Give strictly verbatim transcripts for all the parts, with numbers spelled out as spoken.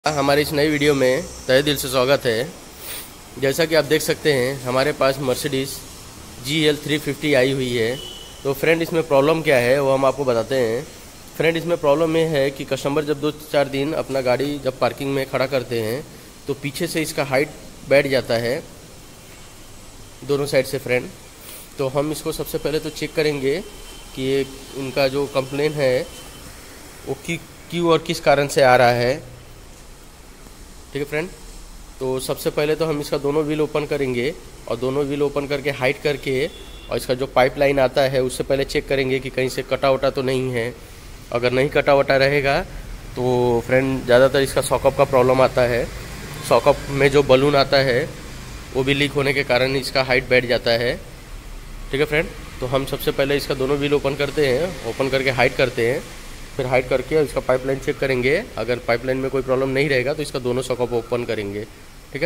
हमारी इस नई वीडियो में तहे दिल से स्वागत है। जैसा कि आप देख सकते हैं हमारे पास Mercedes G L three fifty आई हुई है। तो फ्रेंड इसमें प्रॉब्लम क्या है वो हम आपको बताते हैं। फ्रेंड इसमें प्रॉब्लम ये है कि कस्टमर जब दो चार दिन अपना गाड़ी जब पार्किंग में खड़ा करते हैं तो पीछे से इसका हाइट बैठ जाता है दोनों साइड से। फ्रेंड तो हम इसको सबसे पहले तो चेक करेंगे कि ये इनका जो कंप्लेन है वो कि क्यों और किस कारण से आ रहा है। ठीक है फ्रेंड, तो सबसे पहले तो हम इसका दोनों व्हील ओपन करेंगे और दोनों व्हील ओपन करके हाइट करके और इसका जो पाइपलाइन आता है उससे पहले चेक करेंगे कि कहीं से कटा वटा तो नहीं है। अगर नहीं कटा वटा रहेगा तो फ्रेंड ज़्यादातर इसका सॉकअप का प्रॉब्लम आता है। सॉकअप में जो बलून आता है वो भी लीक होने के कारण इसका हाइट बैठ जाता है। ठीक है फ्रेंड, तो हम सबसे पहले इसका दोनों व्हील ओपन करते हैं, ओपन करके हाइट करते हैं, फिर हाइट करके इसका पाइपलाइन चेक करेंगे। अगर पाइपलाइन में कोई प्रॉब्लम नहीं रहेगा तो इसका दोनों सॉकअप ओपन करेंगे। ठीक है,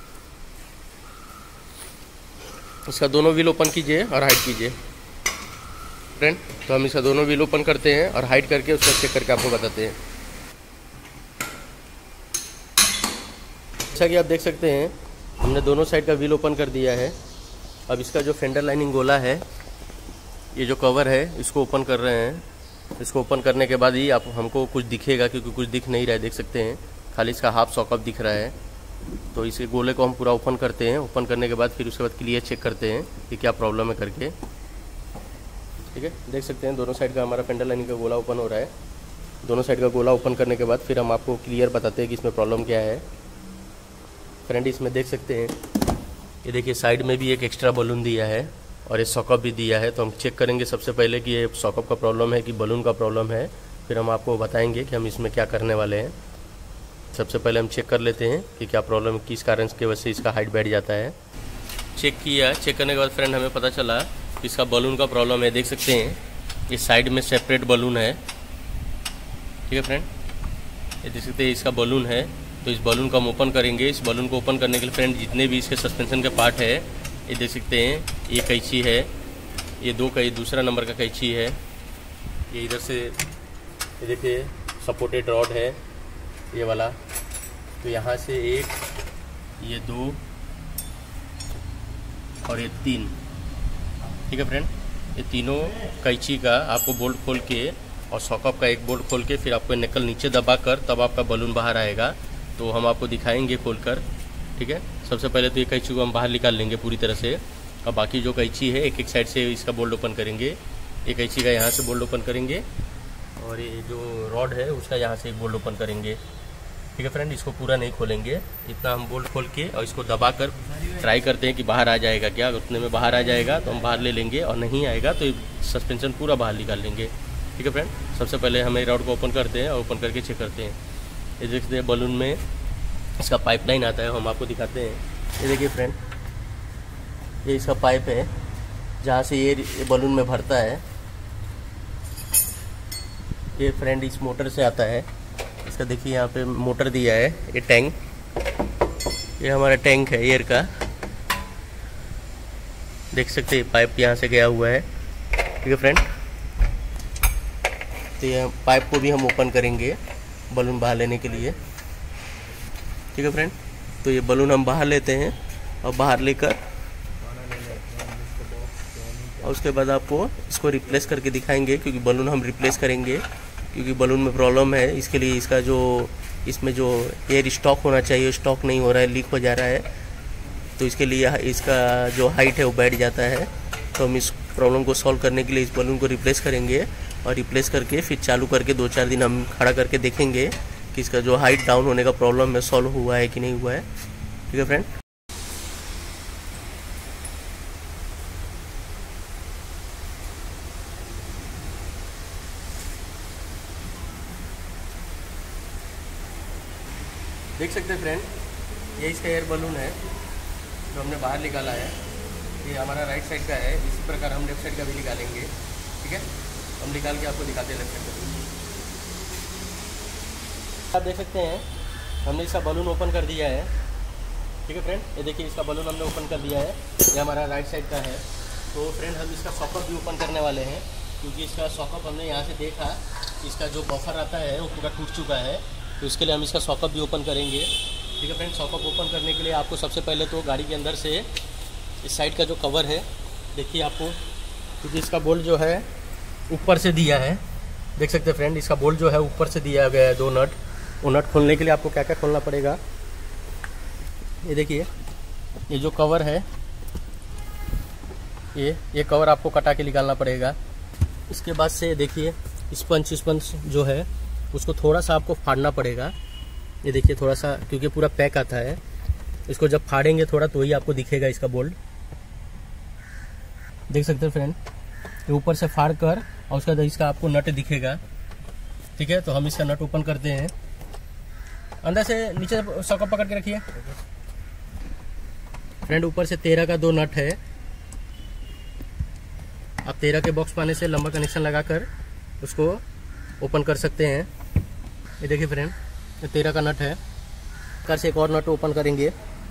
इसका दोनों व्हील ओपन कीजिए और हाइट कीजिए फ्रेंड। तो हम इसका दोनों व्हील ओपन करते हैं और हाइट करके उसका चेक करके आपको बताते हैं। जैसा कि आप देख सकते हैं हमने दोनों साइड का व्हील ओपन कर दिया है। अब इसका जो फेंडर लाइनिंग गोला है, ये जो कवर है, इसको ओपन कर रहे हैं। इसको ओपन करने के बाद ही आप हमको कुछ दिखेगा, क्योंकि कुछ दिख नहीं रहा है, देख सकते हैं खाली इसका हाफ सॉकअप दिख रहा है। तो इस गोले को हम पूरा ओपन करते हैं। ओपन करने के बाद फिर उसके बाद क्लियर चेक करते हैं कि क्या प्रॉब्लम है करके। ठीक है, देख सकते हैं दोनों साइड का हमारा फेंडर लाइनिंग का गोला ओपन हो रहा है। दोनों साइड का गोला ओपन करने के बाद फिर हम आपको क्लियर बताते हैं कि इसमें प्रॉब्लम क्या है। फ्रेंड इसमें देख सकते हैं, ये देखिए साइड में भी एक एक्स्ट्रा बलून दिया है और ये सॉकअप भी दिया है। तो हम चेक करेंगे सबसे पहले कि ये सॉकअप का प्रॉब्लम है कि बलून का प्रॉब्लम है, फिर हम आपको बताएंगे कि हम इसमें क्या करने वाले हैं। सबसे पहले हम चेक कर लेते हैं कि क्या प्रॉब्लम, किस कारण की वजह से इसका हाइट बैठ जाता है। चेक किया, चेक करने के बाद फ्रेंड हमें पता चला कि इसका बलून का प्रॉब्लम है। देख सकते हैं ये साइड में सेपरेट बलून है। ठीक है फ्रेंड, ये देख सकते हैं इसका बलून है। तो इस बलून को हम ओपन करेंगे। इस बलून को ओपन करने के लिए फ्रेंड जितने भी इसके सस्पेंशन के पार्ट है, ये देख सकते हैं, ये कैंची है, ये दो कई दूसरा नंबर का कैंची है, ये इधर से ये देखिए सपोर्टेड रॉड है ये वाला। तो यहाँ से एक, ये दो और ये तीन। ठीक है फ्रेंड, ये तीनों कैंची का आपको बोल्ट खोल के और सॉकअप का एक बोल्ट खोल के फिर आपको निकल नीचे दबा कर तब आपका बलून बाहर आएगा। तो हम आपको दिखाएंगे खोल कर। ठीक है, सबसे पहले तो ये कैंची को हम बाहर निकाल लेंगे पूरी तरह से और बाकी जो कैंची है एक एक साइड से इसका बोल्ट ओपन करेंगे। एक कैंची का यहाँ से बोल्ट ओपन करेंगे और ये जो रॉड है उसका यहाँ से एक बोल्ट ओपन करेंगे। ठीक है फ्रेंड, इसको पूरा नहीं खोलेंगे, इतना हम बोल्ट खोल के और इसको दबा कर ट्राई करते हैं कि बाहर आ जाएगा क्या। अगर उतने में बाहर आ जाएगा तो हम बाहर ले लेंगे और नहीं आएगा तो सस्पेंशन पूरा बाहर निकाल लेंगे। ठीक है फ्रेंड, सबसे पहले हम रॉड को ओपन करते हैं और ओपन करके चेक करते हैं। ये देखते हैं बलून में इसका पाइपलाइन आता है, हम आपको दिखाते हैं। ये देखिए फ्रेंड, ये इसका पाइप है जहाँ से ये, ये बलून में भरता है। ये फ्रेंड इस मोटर से आता है। इसका देखिए यहाँ पे मोटर दिया है, ये टैंक, ये हमारा टैंक है एयर का। देख सकते हैं पाइप यहाँ से गया हुआ है। ठीक है फ्रेंड, तो ये पाइप को भी हम ओपन करेंगे बलून बाहर लेने के लिए। ठीक है फ्रेंड, तो ये बलून हम बाहर लेते हैं और बाहर लेकर और उसके बाद आपको इसको रिप्लेस करके दिखाएंगे, क्योंकि बलून हम रिप्लेस करेंगे क्योंकि बलून में प्रॉब्लम है। इसके लिए इसका जो इसमें जो एयर स्टॉक होना चाहिए स्टॉक नहीं हो रहा है, लीक हो जा रहा है। तो इसके लिए इसका जो हाइट है वो बैठ जाता है। तो हम इस प्रॉब्लम को सॉल्व करने के लिए इस बलून को रिप्लेस करेंगे और रिप्लेस करके फिर चालू करके दो चार दिन हम खड़ा करके देखेंगे कि इसका जो हाइट डाउन होने का प्रॉब्लम है सॉल्व हुआ है कि नहीं हुआ है। ठीक है फ्रेंड, देख सकते हैं फ्रेंड, ये इसका एयर बलून है जो हमने बाहर निकाला है। ये हमारा राइट साइड का है, इसी प्रकार हम लेफ्ट साइड का भी निकालेंगे। ठीक है, हम निकाल के आपको दिखाते हैं लेफ्ट साइड का। आप देख सकते हैं हमने इसका बलून ओपन कर दिया है। ठीक है फ्रेंड, ये देखिए इसका बलून हमने ओपन कर दिया है, ये हमारा राइट साइड का है। तो फ्रेंड हम इसका सॉकअप भी ओपन करने वाले हैं, क्योंकि इसका सॉकअप हमने यहाँ से देखा, इसका जो बफर आता है वो पूरा टूट चुका है। तो इसके लिए हम इसका सॉकअप भी ओपन करेंगे। ठीक है फ्रेंड, सॉकअप ओपन करने के लिए आपको सबसे पहले तो गाड़ी के अंदर से इस साइड का जो कवर है देखिए आपको, क्योंकि इसका बोल्ट जो है ऊपर से दिया है, देख सकते हैं फ्रेंड, इसका बोल्ट जो है ऊपर से दिया गया है दो नट। वो नट खोलने के लिए आपको क्या क्या खोलना पड़ेगा, ये देखिए ये जो कवर है ये ये कवर आपको कटा के निकालना पड़ेगा। इसके बाद से देखिए स्पंज स्पंज जो है उसको थोड़ा सा आपको फाड़ना पड़ेगा। ये देखिए थोड़ा सा, क्योंकि पूरा पैक आता है, इसको जब फाड़ेंगे थोड़ा तो ही आपको दिखेगा इसका बोल्ट। देख सकते हैं फ्रेंड, ये ऊपर से फाड़ कर और उसका इसका आपको नट दिखेगा। ठीक है, तो हम इसका नट ओपन करते हैं। अंदर से नीचे सॉकअप पकड़ के रखिए फ्रेंड। ऊपर से तेरह का दो नट है। आप तेरह के बॉक्स पाने से लंबा कनेक्शन लगाकर उसको ओपन कर सकते हैं। ये देखिए फ्रेंड, ये तेरह का नट है। कर से एक और नट ओपन करेंगे।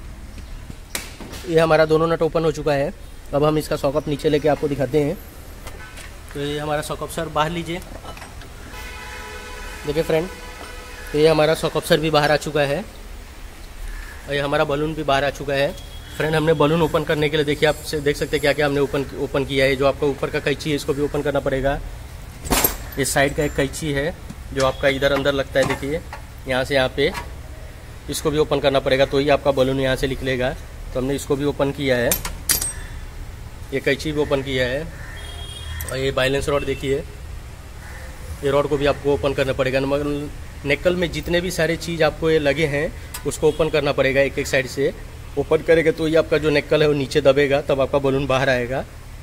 ये हमारा दोनों नट ओपन हो चुका है। अब हम इसका सॉकअप नीचे लेके आपको दिखाते हैं। तो ये हमारा सॉकअप सर बाहर लीजिए। देखिए फ्रेंड, तो ये हमारा सॉकअप सर भी बाहर आ चुका है और ये हमारा बलून भी बाहर आ चुका है। फ्रेंड, हमने बलून ओपन करने के लिए देखिए आप देख सकते हैं क्या क्या हमने ओपन ओपन किया है। जो आपका ऊपर का कैंची है इसको भी ओपन करना पड़ेगा। इस साइड का एक कैंची है जो आपका इधर अंदर लगता है, देखिए यहाँ से यहाँ पे, इसको भी ओपन करना पड़ेगा तो ही आपका बलून यहाँ से निकलेगा। तो हमने इसको भी ओपन किया है, ये कैंची भी ओपन किया है। और ये बैलेंस रॉड देखिए, ये रॉड को भी आपको ओपन करना पड़ेगा। मगर नेकल में जितने भी सारे चीज़ आपको ये लगे हैं उसको ओपन करना पड़ेगा एक एक साइड से। ओपन करेंगे तो ये आपका जो नेकल है वो नीचे दबेगा, तब आपका बलून बाहर आएगा।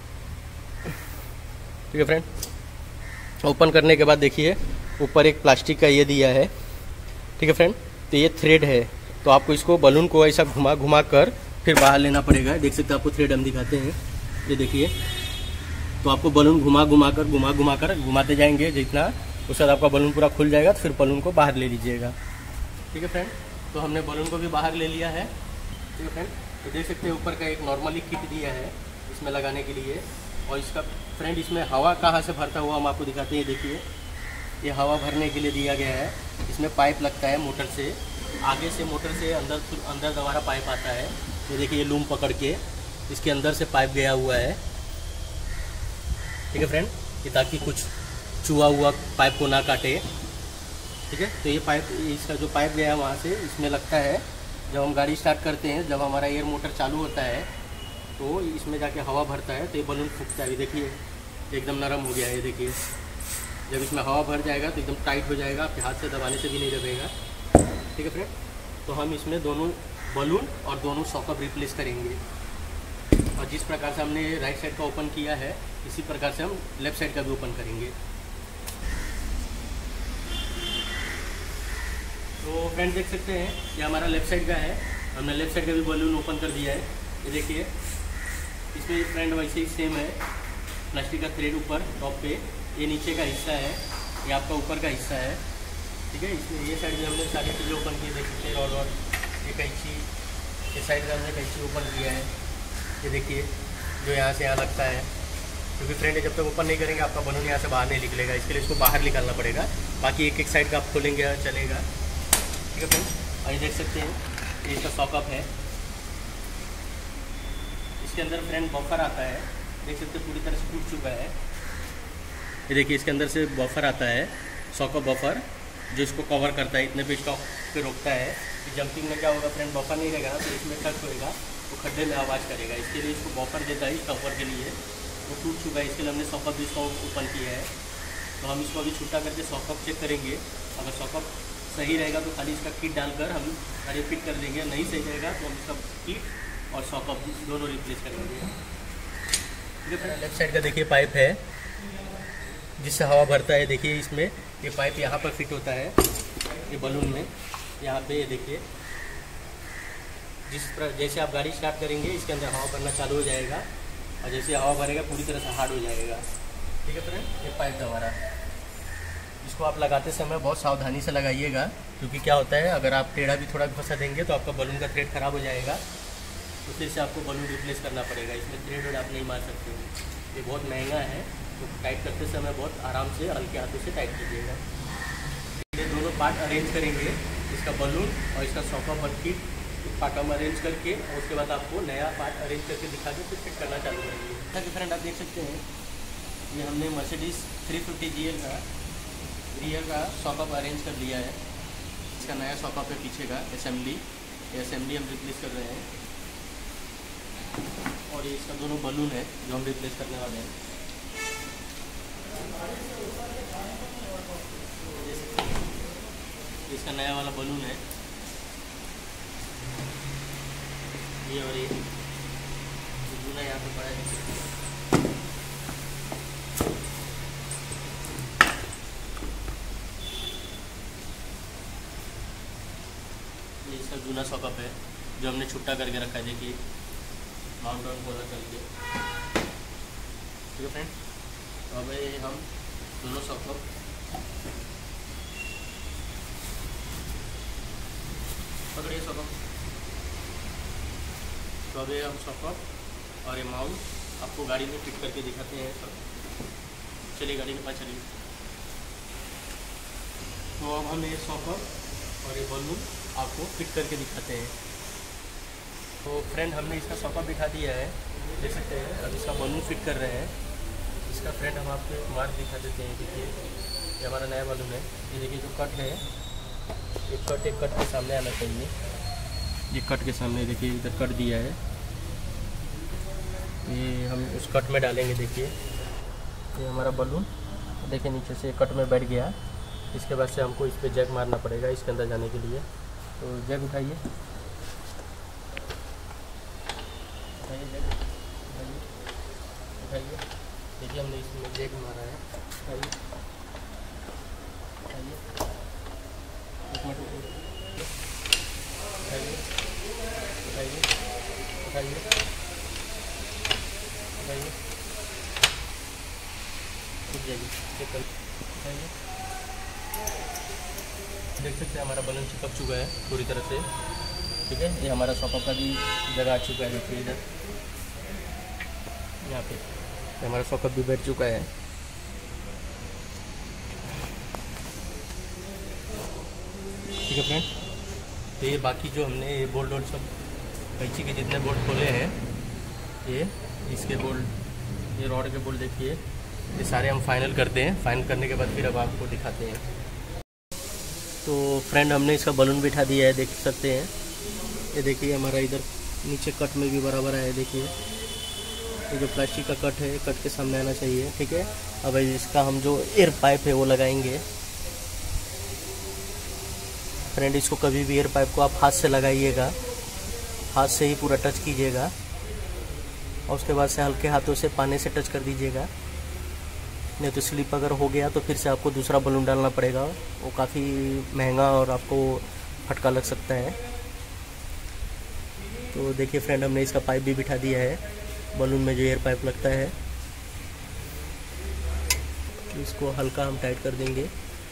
ठीक है फ्रेंड, ओपन करने के बाद देखिए ऊपर एक प्लास्टिक का ये दिया है। ठीक है फ्रेंड, तो ये थ्रेड है, तो आपको इसको बलून को ऐसा घुमा घुमा कर फिर बाहर लेना पड़ेगा। देख सकते हैं, आपको थ्रेड हम दिखाते हैं, ये देखिए। तो आपको बलून घुमा घुमा कर घुमा घुमा कर घुमाते जाएंगे जितना, उसके बाद आपका बलून पूरा खुल जाएगा। तो फिर बलून को बाहर ले लीजिएगा। ठीक है फ्रेंड, तो हमने बलून को भी बाहर ले लिया है। ठीक है फ्रेंड, तो देख सकते हैं ऊपर का एक नॉर्मली किट दिया है इसमें लगाने के लिए। और इसका फ्रेंड इसमें हवा कहाँ से भरता हुआ हम आपको दिखाते हैं। देखिए ये हवा भरने के लिए दिया गया है। इसमें पाइप लगता है मोटर से, आगे से मोटर से अंदर अंदर दोबारा पाइप आता है। ये देखिए ये लूम पकड़ के इसके अंदर से पाइप गया हुआ है। ठीक है फ्रेंड, ये ताकि कुछ चुआ हुआ पाइप को ना काटे। ठीक है, तो ये पाइप, इसका जो पाइप गया है वहाँ से इसमें लगता है। जब हम गाड़ी स्टार्ट करते हैं, जब हमारा एयर मोटर चालू होता है तो इसमें जाके हवा भरता है तो ये बलून फूकता है। ये देखिए एकदम नरम हो गया है। ये देखिए जब इसमें हवा भर जाएगा तो एकदम टाइट हो जाएगा, आपके हाथ से दबाने से भी नहीं दबेगा। ठीक है फ्रेंड, तो हम इसमें दोनों बलून और दोनों सॉकअप रिप्लेस करेंगे। और जिस प्रकार से हमने राइट साइड का ओपन किया है इसी प्रकार से हम लेफ्ट साइड का भी ओपन करेंगे। तो फ्रेंड देख सकते हैं ये हमारा लेफ्ट साइड का है। हमने लेफ्ट साइड का भी बलून ओपन कर दिया है। ये देखिए इसमें फ्रेंड वैसे ही सेम है, प्लास्टिक का थ्रेड ऊपर टॉप पे, ये नीचे का हिस्सा है, ये आपका ऊपर का हिस्सा है। ठीक है, इसमें ये साइड में हमने सारी चीज़ें ओपन की, देख सकते हैं रॉड और ये कैंची, ये साइड में हमने कैंची ओपन किया है। ये देखिए जो यहाँ से यहाँ लगता है, क्योंकि फ्रेंड जब तक ओपन नहीं करेंगे आपका बलून यहाँ से बाहर नहीं निकलेगा, इसके लिए इसको बाहर निकालना पड़ेगा। बाकी एक एक साइड का आप खोलेंगे चलेगा। ठीक है फ्रेंड, और ये देख सकते हैं ये इसका सॉकअप है। इसके अंदर फ्रेंड बफर आता है, देख सकते हैं पूरी तरह से टूट चुका है। ये देखिए इसके अंदर से बफर आता है, सॉकअप बफर, जो इसको कवर करता है, इतने पे स्टॉप पे रोकता है कि जंपिंग में क्या होगा फ्रेंड, बफर नहीं रहेगा ना तो इसमें टच होएगा तो खड्डे में आवाज़ करेगा। इसके लिए इसको बफर देता है, इस कवर के लिए। वो टूट चुका है, इसके लिए हमने सॉकअप भी इसको ओपन किया है। तो हम इसको अभी छुट्टा करके सॉकअप चेक करेंगे। अगर सॉकअप सही रहेगा तो खाली इसका किट डालकर हम गाड़ी फिट कर देंगे, नहीं सही रहेगा तो हम इसका किट और सॉकअप दोनों रिप्लेस करेंगे। ठीक है, लेफ्ट साइड का देखिए पाइप है जिससे हवा भरता है। देखिए इसमें ये पाइप यहाँ पर फिट होता है, ये बलून में यहाँ पे। ये देखिए जिस पर जैसे आप गाड़ी स्टार्ट करेंगे इसके अंदर हवा भरना चालू हो जाएगा और जैसे हवा भरेगा पूरी तरह से हार्ड हो जाएगा। ठीक है फ्रेंड, ये पाइप दोबारा, इसको आप लगाते समय बहुत सावधानी से लगाइएगा, क्योंकि क्या होता है अगर आप टेढ़ा भी थोड़ा फंसा देंगे तो आपका बलून का थ्रेड खराब हो जाएगा, तो फिर से आपको बलून रिप्लेस करना पड़ेगा। इसमें थ्रेड वेड आप नहीं मार सकते, ये बहुत महंगा है। तो टाइट करते समय बहुत आराम से हल्के हाथों से टाइट कीजिएगा। ये दोनों दोनों पार्ट अरेंज करेंगे, इसका बलून और इसका सॉका बट किट पार्ट हम अरेंज करके, और उसके बाद आपको नया पार्ट अरेंज करके दिखा के फिर फिट करना चालू करेंगे। ताकि फ्रेंड आप देख सकते हैं ये हमने Mercedes three fifty G L का रियर का सॉकअप अरेंज कर लिया है। इसका नया सॉकअप है पीछे का असेंबली, ये असेंबली हम रिप्लेस कर रहे हैं। और ये इसका दोनों बलून है जो हम रिप्लेस करने वाले हैं। इसका नया वाला बलून है ये, और ये दूना यहाँ पे पड़ा है। ये इसका जूना सॉकअप है जो हमने छुट्टा करके रखा है, देखिए माउंट ऑन बोला करके। ठीक है फ्रेंड, तो अब हम दोनों सॉकअप पकड़िए सॉकअप। तो अब हम सॉकअप और ये माउंट आपको गाड़ी में फिट करके दिखाते हैं सब। चलिए गाड़ी के पास चलिए। तो अब हम ये सॉकअप और ये बलून आपको फिट करके दिखाते हैं। तो फ्रेंड हमने इसका सॉकअप दिखा दिया है, देख सकते हैं। अब इसका बलून फिट कर रहे हैं। इसका फ्रेंड हम आपको एक मार्क दिखा देते हैं। देखिए ये हमारा नया बलून है। ये देखिए जो कट है, ये कट एक कट के सामने आना चाहिए। ये कट के सामने देखिए इधर कट दिया है, ये हम उस कट में डालेंगे। देखिए ये हमारा बलून देखिए नीचे से कट में बैठ गया। इसके बाद से हमको इस पर जैक मारना पड़ेगा इसके अंदर जाने के लिए। तो जैक उठाइए, उठाइए जैक, उठाइए उठाइए। देखिए हमने इसमें जैक मारा है। उठाइए उठाइए, एक मिनट उठाइए उठाइए उठाइए उठाइए उठ जाइए, चेक कर उठाइए। देख सकते हैं हमारा बलून चिपक चुका है पूरी तरह से। ठीक है, ये हमारा सॉकअप का भी जगह आ चुका है। देखिए इधर यहाँ पे ये हमारा सॉकअप भी बैठ चुका है। ठीक है फ्रेंड, तो ये बाकी जो हमने ये बोल्ट वोल्ट सब कैंची के जितने बोल्ट खोले हैं, ये इसके बोल्ट, ये रॉड के बोल्ट देखिए, ये सारे हम फाइनल करते हैं। फाइनल करने के बाद फिर अब आपको दिखाते हैं। तो फ्रेंड हमने इसका बलून बिठा दिया है, देख सकते हैं। ये देखिए हमारा इधर नीचे कट में भी बराबर है। देखिए ये जो प्लास्टिक का कट है, कट के सामने आना चाहिए। ठीक है, अब इसका हम जो एयर पाइप है वो लगाएंगे। फ्रेंड इसको कभी भी एयर पाइप को आप हाथ से लगाइएगा, हाथ से ही पूरा टच कीजिएगा, और उसके बाद से हल्के हाथों से पानी से टच कर दीजिएगा। नहीं तो स्लिप अगर हो गया तो फिर से आपको दूसरा बलून डालना पड़ेगा, वो काफ़ी महंगा और आपको फटका लग सकता है। तो देखिए फ्रेंड हमने इसका पाइप भी बिठा दिया है, बलून में जो एयर पाइप लगता है। तो इसको हल्का हम टाइट कर देंगे।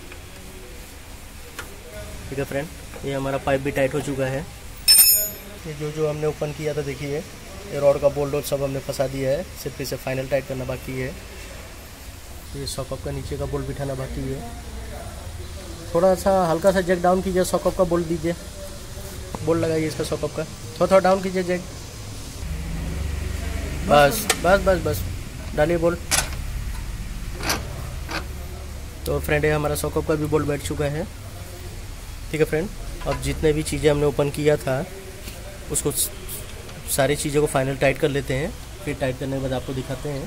ठीक है फ्रेंड, ये हमारा पाइप भी टाइट हो चुका है। ये जो जो हमने ओपन किया था देखिए, ये रॉड का बोल्ट वोल्ट सब हमने फंसा दिया है, सिर्फ इसे फाइनल टाइट करना बाकी है। ये सॉकअप का नीचे का बोल्ट बिठाना बाकी है। थोड़ा सा हल्का सा जैक डाउन कीजिए, सॉकअप का बोल्ट दीजिए, बोल्ट लगाइए इसका सॉकअप का, थोड़ा थोड़ा डाउन कीजिए जैक, बस बस बस बस डालिए बोल्ट। तो फ्रेंड ये हमारा सॉकअप का भी बोल्ट बैठ चुका है। ठीक है फ्रेंड, अब जितने भी चीज़ें हमने ओपन किया था उसको सारी चीज़ों को फाइनल टाइट कर लेते हैं। फिर टाइट करने के बाद आपको दिखाते हैं।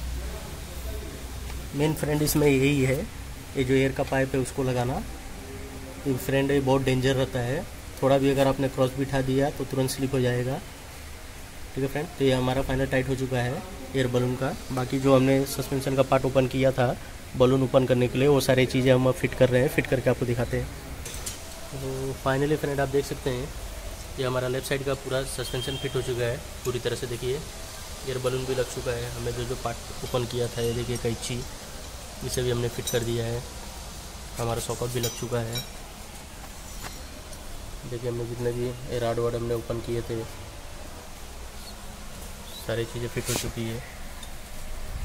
मेन फ्रेंड इसमें यही है, ये जो एयर का पाइप है उसको लगाना। ये फ्रेंड ये बहुत डेंजर रहता है, थोड़ा भी अगर आपने क्रॉस बिठा दिया तो तुरंत स्लिप हो जाएगा। ठीक है फ्रेंड, तो ये हमारा फाइनल टाइट हो चुका है एयर बलून का। बाकी जो हमने सस्पेंशन का पार्ट ओपन किया था बलून ओपन करने के लिए, वो सारी चीज़ें हम फिट कर रहे हैं, फिट करके आपको दिखाते हैं। तो फाइनली फ्रेंड आप देख सकते हैं ये हमारा लेफ्ट साइड का पूरा सस्पेंशन फिट हो चुका है पूरी तरह से। देखिए एयर बलून भी लग चुका है। हमने जो जो पार्ट ओपन किया था, ये देखिए कैंची, इसे भी हमने फिट कर दिया है। हमारा सॉकअप भी लग चुका है। देखिए हमने जितने भी राड वाड हमने ओपन किए थे सारी चीज़ें फिट हो चुकी है।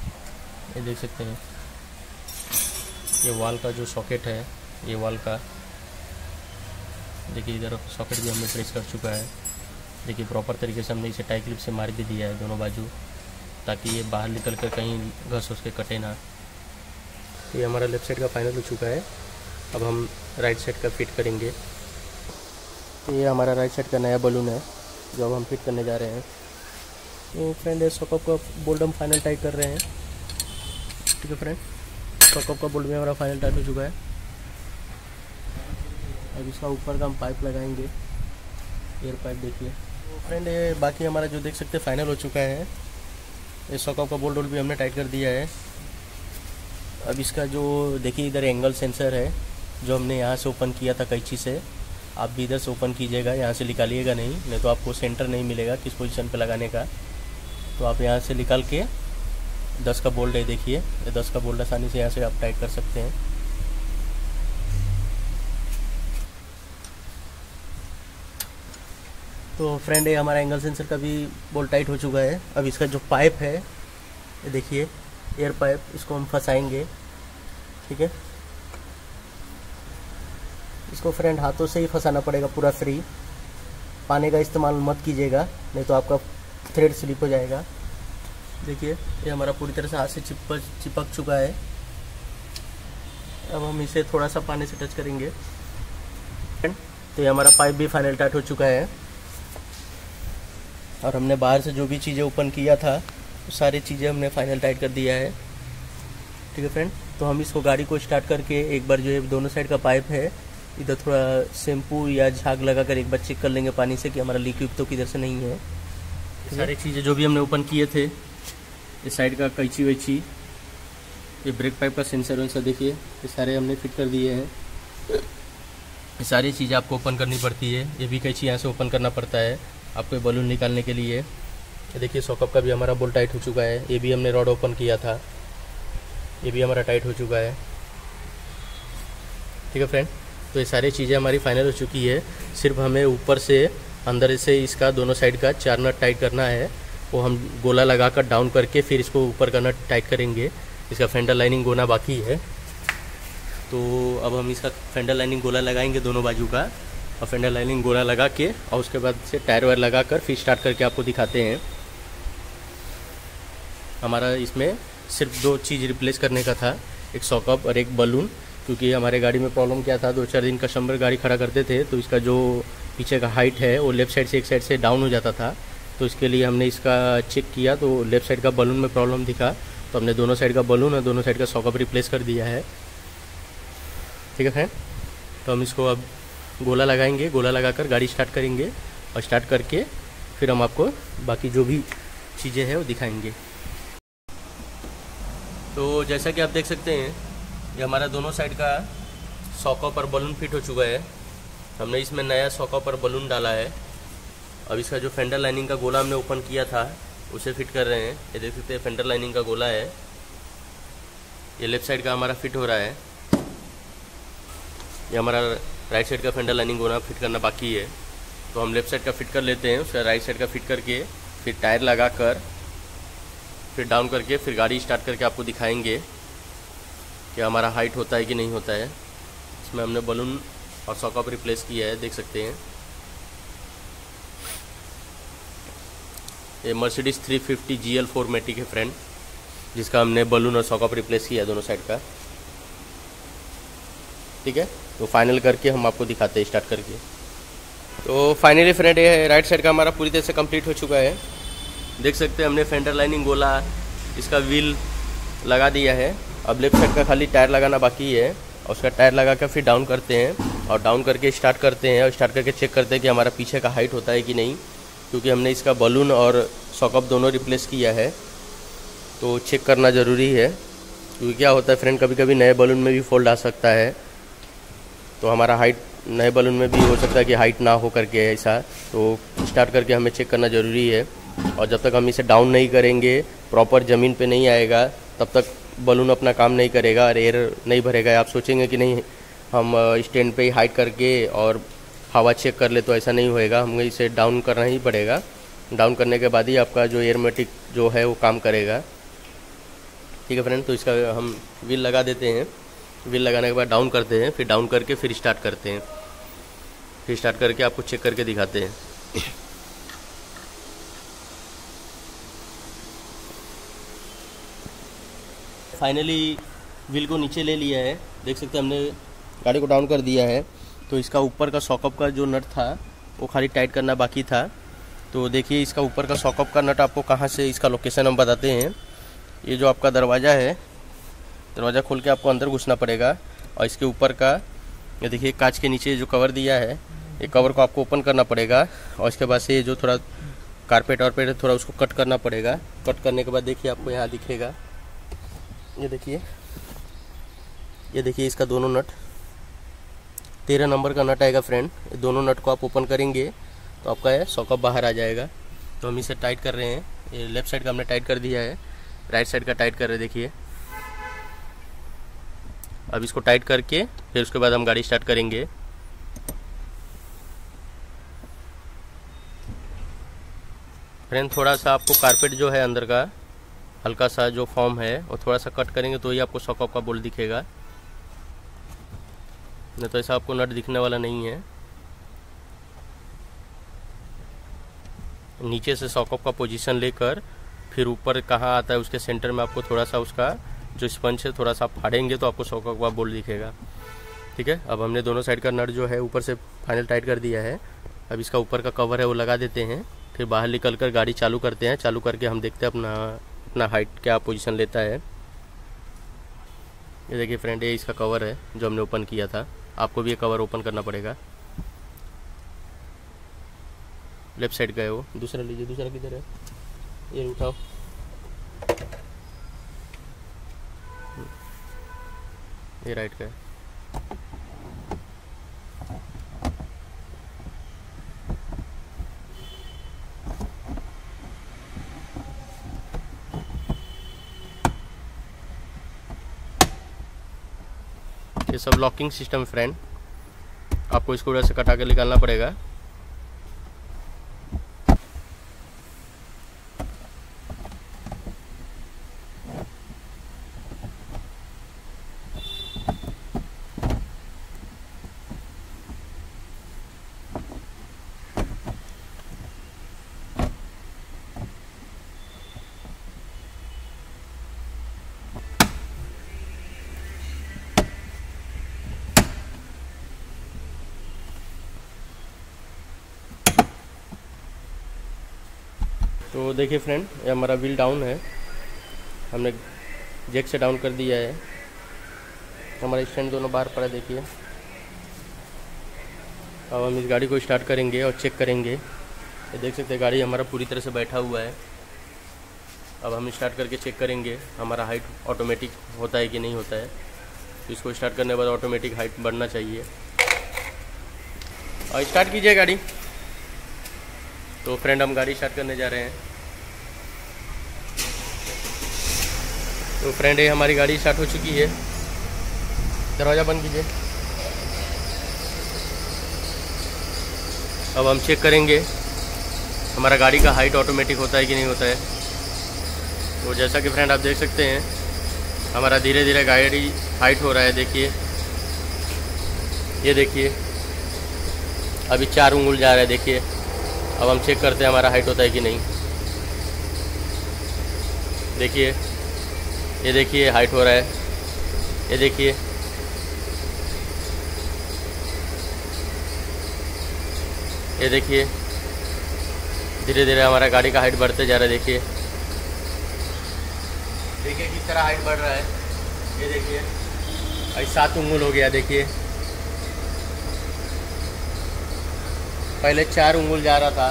ये देख सकते हैं ये वाल का जो सॉकेट है, ये वाल का देखिए इधर सॉकेट भी हमने प्रेस कर चुका है। देखिए प्रॉपर तरीके से हमने इसे टाई क्लिप से मार भी दिया है दोनों बाजू, ताकि ये बाहर निकल कर कहीं घस उसके कटे ना। तो ये हमारा लेफ़्ट साइड का फाइनल हो चुका है। अब हम राइट साइड का फिट करेंगे। तो ये हमारा राइट साइड का नया बलून है जो अब हम फिट करने जा रहे हैं। तो फ्रेंड ये सॉकअप का बोल्ट हम फाइनल टाइट कर रहे हैं। ठीक है फ्रेंड, सॉकअप का बोल्ट भी हमारा फाइनल टाइट हो चुका है। अब इसका ऊपर का हम पाइप लगाएंगे, एयर पाइप। देखिए तो फ्रेंड ये बाकी हमारा जो देख सकते हैं फाइनल हो चुका है। ये सॉकअप का बोल्ट वोल्ट भी हमने टाइट कर दिया है। अब इसका जो देखिए इधर एंगल सेंसर है जो हमने यहाँ से ओपन किया था कैंची से, आप भी इधर से ओपन कीजिएगा, यहाँ से निकालिएगा नहीं, नहीं तो आपको सेंटर नहीं मिलेगा किस पोजीशन पे लगाने का। तो आप यहाँ से निकाल के दस का बोल्ट है, देखिए ये दस का बोल्ट आसानी से यहाँ से आप टाइट कर सकते हैं। तो फ्रेंड ये हमारा एंगल सेंसर का भी बोल्ट टाइट हो चुका है। अब इसका जो पाइप है ये देखिए एयर पाइप, इसको हम फंसाएंगे। ठीक है, इसको फ्रेंड हाथों से ही फंसाना पड़ेगा पूरा फ्री, पानी का इस्तेमाल मत कीजिएगा नहीं तो आपका थ्रेड स्लिप हो जाएगा। देखिए ये हमारा पूरी तरह से हाथ से चिपक चिपक चुका है। अब हम इसे थोड़ा सा पानी से टच करेंगे। तो ये हमारा पाइप भी फाइनल टाइट हो चुका है और हमने बाहर से जो भी चीज़ें ओपन किया था वो सारी चीज़ें हमने फाइनल टाइट कर दिया है। ठीक है फ्रेंड, तो हम इसको गाड़ी को स्टार्ट करके एक बार जो है दोनों साइड का पाइप है इधर थोड़ा शैम्पू या झाग लगाकर एक बार चेक कर लेंगे पानी से कि हमारा लीक तो किधर से नहीं है। सारी चीज़ें जो भी हमने ओपन किए थे, इस साइड का कैंची वैची, ये ब्रेक पाइप का सेंसर वेंसर देखिए ये सारे हमने फिट कर दिए हैं। ये सारी चीज़ें आपको ओपन करनी पड़ती है। ये भी कैंची यहाँ से ओपन करना पड़ता है आपको बलून निकालने के लिए। ये देखिए सॉकअप का भी हमारा बोल्ट टाइट हो चुका है। ये भी हमने रॉड ओपन किया था, ये भी हमारा टाइट हो चुका है। ठीक है फ्रेंड, तो ये सारी चीज़ें हमारी फाइनल हो चुकी है। सिर्फ हमें ऊपर से अंदर से इसका दोनों साइड का चार नट टाइट करना है, वो हम गोला लगाकर डाउन करके फिर इसको ऊपर का नट टाइट करेंगे। इसका फेंडर लाइनिंग गोना बाकी है, तो अब हम इसका फेंडर लाइनिंग गोला लगाएंगे दोनों बाजू का, और फेंडर लाइनिंग गोला लगा के और उसके बाद से टायर वायर लगा कर फिर स्टार्ट करके आपको दिखाते हैं। हमारा इसमें सिर्फ दो चीज़ रिप्लेस करने का था, एक सॉकअप और एक बलून, क्योंकि हमारे गाड़ी में प्रॉब्लम क्या था, दो चार दिन कस्टमर गाड़ी खड़ा करते थे तो इसका जो पीछे का हाइट है वो लेफ़्ट साइड से एक साइड से डाउन हो जाता था। तो इसके लिए हमने इसका चेक किया तो लेफ़्ट साइड का बलून में प्रॉब्लम दिखा, तो हमने दोनों साइड का बलून और दोनों साइड का सॉकअप रिप्लेस कर दिया है। ठीक है फ्रेंड, तो हम इसको अब गोला लगाएंगे, गोला लगाकर गाड़ी स्टार्ट करेंगे और स्टार्ट करके फिर हम आपको बाकी जो भी चीज़ें हैं वो दिखाएंगे। तो जैसा कि आप देख सकते हैं ये हमारा दोनों साइड का सॉकअप और बलून फिट हो चुका है। हमने इसमें नया सॉकअप और बलून डाला है। अब इसका जो फेंडर लाइनिंग का गोला हमने ओपन किया था उसे फिट कर रहे हैं। ये देख सकते हैं फेंडर लाइनिंग का गोला है, ये लेफ़्ट साइड का हमारा फिट हो रहा है। ये हमारा राइट साइड का फेंडर लाइनिंग गोला फिट करना बाकी है, तो हम लेफ़्ट साइड का फिट कर लेते हैं, उसका राइट साइड का फिट करके फिर टायर लगा कर फिर डाउन करके फिर गाड़ी स्टार्ट करके आपको दिखाएंगे कि हमारा हाइट होता है कि नहीं होता है। इसमें हमने बलून और सॉकअप रिप्लेस किया है, देख सकते हैं। ये Mercedes three fifty G L four matic है फ्रेंड, जिसका हमने बलून और सॉकअप रिप्लेस किया है दोनों साइड का। ठीक है, तो फाइनल करके हम आपको दिखाते हैं स्टार्ट करके। तो फाइनली फ्रेंड ये राइट साइड का हमारा पूरी तरह से कंप्लीट हो चुका है। देख सकते हैं हमने फेंडर लाइनिंग गोला, इसका व्हील लगा दिया है। अब लेफ्ट साइड का खाली टायर लगाना बाकी है, और उसका टायर लगा कर फिर डाउन करते हैं और डाउन करके स्टार्ट करते हैं और स्टार्ट करके चेक करते हैं कि हमारा पीछे का हाइट होता है कि नहीं, क्योंकि हमने इसका बलून और सॉकअप दोनों रिप्लेस किया है, तो चेक करना ज़रूरी है। क्योंकि क्या होता है फ्रेंड, कभी कभी नए बलून में भी फॉल्ट आ सकता है, तो हमारा हाइट नए बलून में भी हो सकता है कि हाइट ना हो करके ऐसा, तो स्टार्ट करके हमें चेक करना ज़रूरी है। और जब तक हम इसे डाउन नहीं करेंगे, प्रॉपर ज़मीन पे नहीं आएगा, तब तक बलून अपना काम नहीं करेगा और एयर नहीं भरेगा। आप सोचेंगे कि नहीं हम स्टैंड पे ही हाइट करके और हवा चेक कर ले, तो ऐसा नहीं होएगा, हमें इसे डाउन करना ही पड़ेगा। डाउन करने के बाद ही आपका जो एयरमेटिक जो है वो काम करेगा। ठीक है फ्रेंड, तो इसका हम व्हील लगा देते हैं। व्हील लगाने के बाद डाउन करते हैं, फिर डाउन करके फिर स्टार्ट करते हैं। फिर स्टार्ट करके आपको चेक करके दिखाते हैं। फाइनली व्हील को नीचे ले लिया है, देख सकते हैं हमने गाड़ी को डाउन कर दिया है। तो इसका ऊपर का सॉकअप का जो नट था वो खाली टाइट करना बाकी था। तो देखिए इसका ऊपर का सॉकअप का नट आपको कहाँ से, इसका लोकेशन हम बताते हैं। ये जो आपका दरवाज़ा है, दरवाज़ा खोल के आपको अंदर घुसना पड़ेगा और इसके ऊपर का ये देखिए कांच के नीचे जो कवर दिया है, ये कवर को आपको ओपन करना पड़ेगा और इसके बाद से ये जो थोड़ा कारपेट वारपेट है थोड़ा उसको कट करना पड़ेगा। कट करने के बाद देखिए आपको यहाँ दिखेगा, ये देखिए ये देखिए इसका दोनों नट, तेरह नंबर का नट आएगा फ्रेंड। दोनों नट को आप ओपन करेंगे तो आपका ये सॉकअप बाहर आ जाएगा। तो हम इसे टाइट कर रहे हैं, ये लेफ्ट साइड का हमने टाइट कर दिया है, राइट साइड का टाइट कर रहे हैं। देखिए अब इसको टाइट करके फिर उसके बाद हम गाड़ी स्टार्ट करेंगे। फ्रेंड थोड़ा सा आपको कारपेट जो है अंदर का हल्का सा जो फॉर्म है वो थोड़ा सा कट करेंगे तो ही आपको सॉकअप का बोल्ट दिखेगा, नहीं तो ऐसा आपको नट दिखने वाला नहीं है। नीचे से सॉकअप का पोजीशन लेकर फिर ऊपर कहाँ आता है उसके सेंटर में आपको थोड़ा सा उसका जो स्पंज है थोड़ा सा फाड़ेंगे तो आपको सॉकअप का बोल्ट दिखेगा। ठीक है, अब हमने दोनों साइड का नट जो है ऊपर से फाइनल टाइट कर दिया है। अब इसका ऊपर का कवर है वो लगा देते हैं, फिर बाहर निकल कर गाड़ी चालू करते हैं। चालू करके हम देखते हैं अपना अपना हाइट क्या पोजीशन लेता है। ये देखिए फ्रेंड, ये इसका कवर है जो हमने ओपन किया था। आपको भी ये कवर ओपन करना पड़ेगा। लेफ्ट साइड का है वो, दूसरा लीजिए। दूसरा किधर है, ये उठाओ। ये राइट का है। ये सब लॉकिंग सिस्टम फ्रेंड, आपको इसको उधर से कटा के निकालना पड़ेगा। तो देखिए फ्रेंड, ये हमारा व्हील डाउन है, हमने जैक से डाउन कर दिया है। हमारा स्टैंड दोनों बाहर पड़ा, देखिए। अब हम इस गाड़ी को स्टार्ट करेंगे और चेक करेंगे। ये देख सकते हैं गाड़ी हमारा पूरी तरह से बैठा हुआ है। अब हम स्टार्ट करके चेक करेंगे हमारा हाइट ऑटोमेटिक होता है कि नहीं होता है। तो इसको स्टार्ट करने के बाद ऑटोमेटिक हाइट बढ़ना चाहिए। और स्टार्ट कीजिए गाड़ी। तो फ्रेंड हम गाड़ी स्टार्ट करने जा रहे हैं। तो फ्रेंड ये हमारी गाड़ी स्टार्ट हो चुकी है। दरवाज़ा बंद कीजिए। अब हम चेक करेंगे हमारा गाड़ी का हाइट ऑटोमेटिक होता है कि नहीं होता है। तो जैसा कि फ्रेंड आप देख सकते हैं हमारा धीरे धीरे गाड़ी हाइट हो रहा है। देखिए, ये देखिए अभी चार उंगल जा रहा है। देखिए, अब हम चेक करते हैं हमारा हाइट होता है कि नहीं। देखिए, ये देखिए हाइट हो रहा है। ये देखिए, ये देखिए धीरे धीरे हमारा गाड़ी का हाइट बढ़ते जा रहा है। देखिए देखिए किस तरह हाइट बढ़ रहा है। ये देखिए अभी सात उंगल हो गया। देखिए पहले चार उंगल जा रहा था।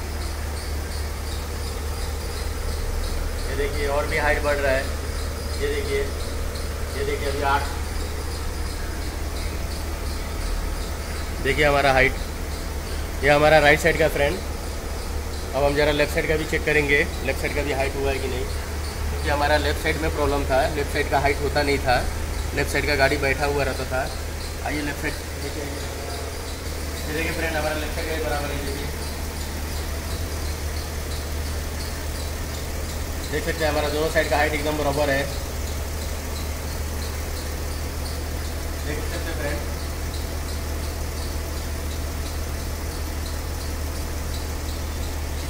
ये देखिए और भी हाइट बढ़ रहा है। ये देखिए, ये देखिए अभी आठ। देखिए हमारा हाइट, ये हमारा राइट साइड का फ्रेंड। अब हम ज़रा लेफ़्ट साइड का भी चेक करेंगे, लेफ़्ट साइड का भी हाइट हुआ है कि नहीं। क्योंकि हमारा लेफ़्ट साइड में प्रॉब्लम था, लेफ़्ट साइड का हाइट होता नहीं था, लेफ़्ट साइड का गाड़ी बैठा हुआ रहता था। आइए लेफ़्ट साइड देखिए, देखिए फ्रेंड हमारा लेफ़्ट साइड का बराबर है। देखिए देख सकते हैं हमारा दोनों साइड का हाइट एकदम बराबर है। देख सकते हैं फ्रेंड।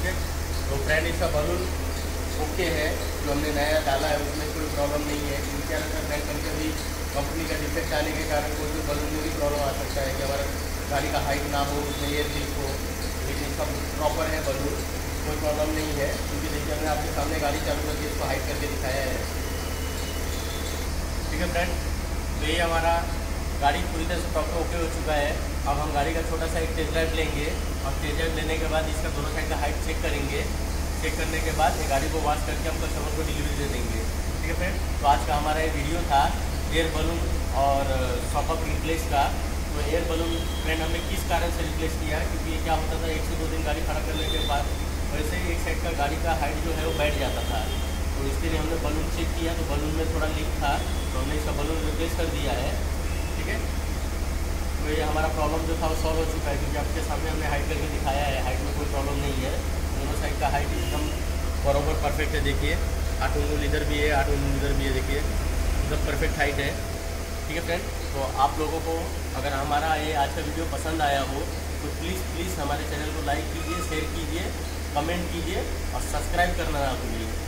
है। तो फ्रेंड इसका बलून ओके है, जो हमने नया डाला है उसमें कोई प्रॉब्लम नहीं है। क्योंकि क्या रहता है फ्रेंड, कभी कभी कंपनी का डिफेक्ट आने के कारण कोई भी बलून में भी प्रॉब्लम आ सकता है कि हमारा गाड़ी का हाइट ना हो, उसमें एयर लीक हो। लेकिन इसका प्रॉपर है बलून, कोई प्रॉब्लम नहीं है। क्योंकि देखिए हमने आपके सामने गाड़ी चालू करके इसको हाइट करके दिखाया है। ठीक है फ्रेंड, तो ये हमारा गाड़ी पूरी तरह से प्रॉपर ओके हो चुका है। अब हम गाड़ी का छोटा सा एक टेस्ट ड्राइव लेंगे और टेस्ट ड्राइव लेने के बाद इसका दोनों साइड का हाइट चेक करेंगे। चेक करने के बाद ये गाड़ी को वॉश करके हम कस्टमर को डिलीवरी दे देंगे। ठीक है फ्रेंड, तो आज का हमारा ये वीडियो था एयर बलून और शॉकअप रिप्लेस का। तो एयर बलून फ्रेंड हमने किस कारण से रिप्लेस किया, क्योंकि ये क्या होता था, एक से दो दिन गाड़ी खड़ा करने के बाद वैसे ही एक साइड का गाड़ी का हाइट जो है वो बैठ जाता था। तो इसके लिए हमने बलून चेक किया तो बलून में थोड़ा लीक था, तो हमने इसका बलून रिप्लेस कर दिया है। ठीक है, तो ये हमारा प्रॉब्लम जो था वो सॉल्व हो चुका है। क्योंकि आपके सामने हमने हाइट करके दिखाया है, हाइट में कोई प्रॉब्लम नहीं है। दोनों साइड का हाइट एकदम बराबर परफेक्ट है। देखिए आठ उंगल इधर भी है, आठ उंगल इधर भी है, देखिए एकदम परफेक्ट हाइट है। ठीक है फ्रेंड, तो आप लोगों को अगर हमारा ये आज का वीडियो पसंद आया हो तो प्लीज़ प्लीज़ हमारे चैनल को लाइक कीजिए, शेयर कीजिए, कमेंट कीजिए और सब्सक्राइब करना ना भूलिए।